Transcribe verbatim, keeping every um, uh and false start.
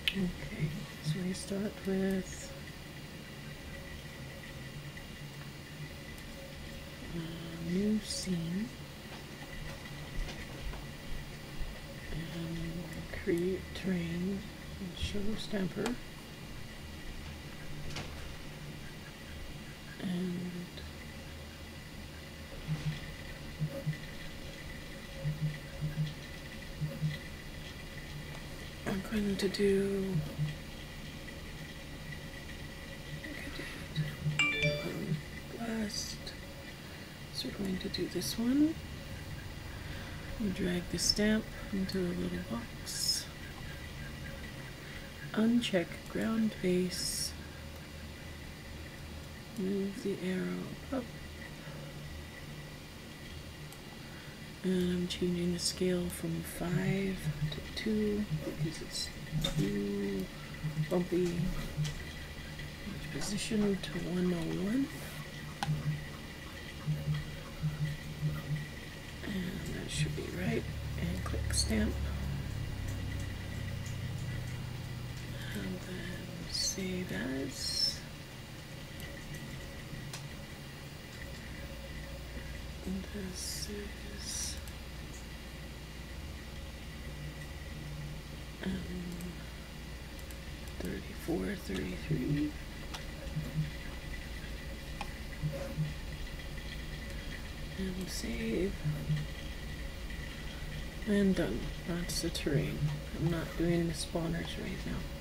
Okay, so we start with a new scene and create terrain and show stamper and I'm going to do um, blast. So we're going to do this one. And drag the stamp into a little box. Uncheck ground face. Move the arrow up. And I'm changing the scale from five to two because it's too bumpy. Position to one oh one. And that should be right. And click stamp. And then save as. And this is um, thirty-four, thirty-three. And save. And done. That's the terrain. I'm not doing the spawners right now.